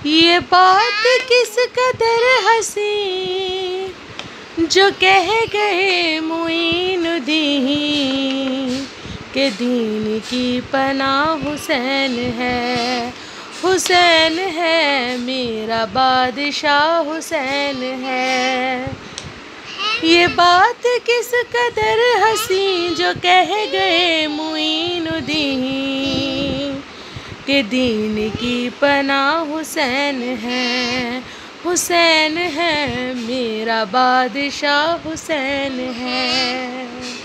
ये बात किस कदर हंसी जो कह गए मुईनुद्दीन के दीन की पनाह हुसैन है, हुसैन है मेरा बादशाह हुसैन है। ये बात किस कदर हंसी जो कह गए मुईनुद्दीन के दीन की पनाह हुसैन है, हुसैन है मेरा बादशाह हुसैन है।